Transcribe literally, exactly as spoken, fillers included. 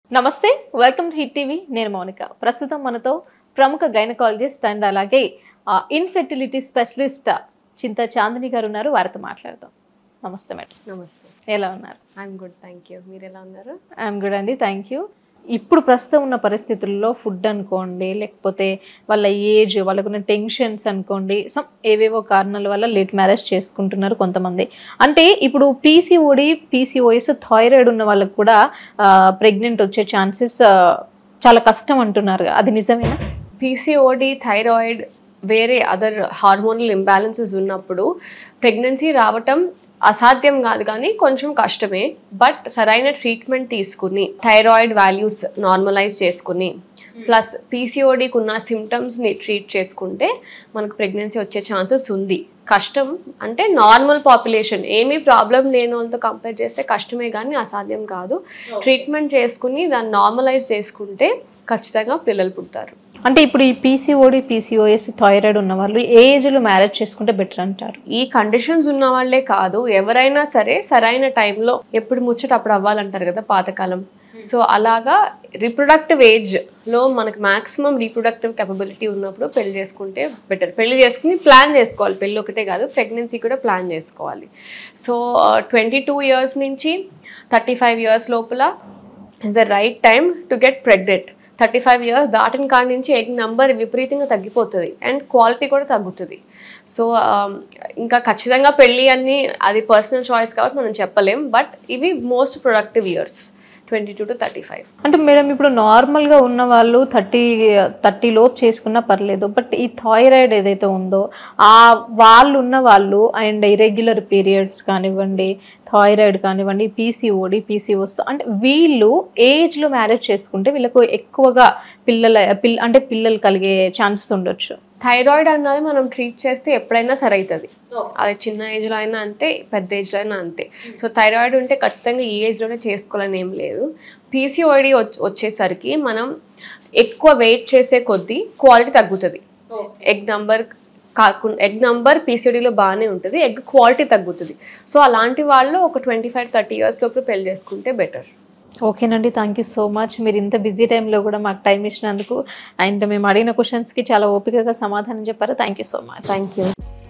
నమస్తే welcome to hit TV నేను మౌనిక ప్రస్తుతం మనతో ప్రముఖ గైనకాలజిస్ట్ అండ్ అలాగే ఇన్ఫెర్టిలిటీ స్పెషలిస్ట్ చింత చాందిని గారు ఉన్నారు వారితో మాట్లాడదాం నమస్తే మేడం నమస్తే ఎలా ఉన్నారు ఐఎమ్ గుడ్ థ్యాంక్ యూ మీరు ఎలా ఉన్నారు ఐఎమ్ గుడ్ అండి థ్యాంక్ యూ ఇప్పుడు ప్రస్తుతం ఉన్న పరిస్థితుల్లో ఫుడ్ అనుకోండి లేకపోతే వాళ్ళ ఏజ్ వాళ్ళకున్న టెన్షన్స్ అనుకోండి సమ్ ఏవేవో కారణాల వల్ల లేట్ మ్యారేజ్ చేసుకుంటున్నారు కొంతమంది అంటే ఇప్పుడు పీసీఓడి పీసీఓఎస్ థైరాయిడ్ ఉన్న వాళ్ళకు కూడా ప్రెగ్నెంట్ వచ్చే ఛాన్సెస్ చాలా కష్టం అంటున్నారు అది నిజమేనా పీసీఓడి థైరాయిడ్ వేరే అదర్ హార్మోనల్ ఇంబ్యాలెన్సెస్ ఉన్నప్పుడు ప్రెగ్నెన్సీ రావటం అసాధ్యం కాదు కానీ కొంచెం కష్టమే బట్ సరైన ట్రీట్మెంట్ తీసుకుని థైరాయిడ్ వాల్యూస్ నార్మలైజ్ చేసుకుని ప్లస్ పీసీఓడికి ఉన్న సిమ్టమ్స్ని ట్రీట్ చేసుకుంటే మనకు ప్రెగ్నెన్సీ వచ్చే ఛాన్సెస్ ఉంది కష్టం అంటే నార్మల్ పాపులేషన్ ఏమీ ప్రాబ్లం లేని వాళ్ళతో కంపేర్ చేస్తే కష్టమే కానీ అసాధ్యం కాదు ట్రీట్మెంట్ చేసుకుని దాన్ని నార్మలైజ్ చేసుకుంటే ఖచ్చితంగా పిల్లలు పుడతారు అంటే ఇప్పుడు ఈ పీసీఓడి పీసీఓఎస్ థైరాయిడ్ ఉన్న వాళ్ళు ఏ ఏజ్లో మ్యారేజ్ చేసుకుంటే బెటర్ అంటారు ఈ కండిషన్స్ ఉన్న వాళ్ళే కాదు ఎవరైనా సరే సరైన టైంలో ఎప్పుడు ముచ్చట అప్పుడు అవ్వాలంటారు కదా పాతకాలం సో అలాగా రీప్రొడక్టివ్ ఏజ్లో మనకు మాక్సిమం రీప్రొడక్టివ్ కెపబిలిటీ ఉన్నప్పుడు పెళ్లి చేసుకుంటే బెటర్ పెళ్లి చేసుకుని ప్లాన్ చేసుకోవాలి పెళ్ళి ఒకటే కాదు ప్రెగ్నెన్సీ కూడా ప్లాన్ చేసుకోవాలి సో ట్వంటీ టూ ఇయర్స్ నుంచి థర్టీ ఫైవ్ ఇయర్స్ లోపల is the right time to get pregnant thirty five years దాటిన కాడి నుంచి ఎగ్ నెంబర్ విపరీతంగా తగ్గిపోతుంది అండ్ క్వాలిటీ కూడా తగ్గుతుంది సో ఇంకా ఖచ్చితంగా పెళ్ళి అని అది పర్సనల్ చాయిస్ కాబట్టి మనం చెప్పలేం బట్ ఇవి most productive years twenty two to thirty five అంటే మేడం ఇప్పుడు నార్మల్గా ఉన్న వాళ్ళు థర్టీ థర్టీ లోపు చేసుకున్నా పర్లేదు బట్ ఈ థైరాయిడ్ ఏదైతే ఉందో ఆ వాళ్ళు ఉన్న వాళ్ళు అండ్ ఇరెగ్యులర్ పీరియడ్స్ కానివ్వండి థైరాయిడ్ కానివ్వండి పీసీఓడి పీసీఓస్ అంటే వీళ్ళు ఏజ్లో మ్యారేజ్ చేసుకుంటే వీళ్ళకు ఎక్కువగా పిల్లల పిల్ల అంటే పిల్లలు కలిగే ఛాన్సెస్ ఉండొచ్చు థైరాయిడ్ అన్నది మనం ట్రీట్ చేస్తే ఎప్పుడైనా సరి అవుతుంది అది చిన్న ఏజ్లో అయినా అంతే పెద్ద ఏజ్లో అయినా అంతే సో థైరాయిడ్ ఉంటే ఖచ్చితంగా ఈ ఏజ్లోనే చేసుకోవాలని ఏం లేదు పీసీఓడి వచ్చేసరికి మనం ఎక్కువ వెయిట్ చేసే కొద్దీ క్వాలిటీ తగ్గుతుంది ఎగ్ నంబర్ కాకుండా ఎగ్ నంబర్ పీసీఓడిలో బాగానే ఉంటుంది ఎగ్ క్వాలిటీ తగ్గుతుంది సో అలాంటి వాళ్ళు ఒక ట్వంటీ ఫైవ్ థర్టీ ఇయర్స్ లోపు పెళ్లి చేసుకుంటే బెటర్ ఓకేనండి థ్యాంక్ యూ సో మచ్ మీరు ఇంత బిజీ టైంలో కూడా మాకు టైం ఇచ్చినందుకు అండ్ మేము అడిగిన క్వశ్చన్స్కి చాలా ఓపికగా సమాధానం చెప్పారు thank you so much thank you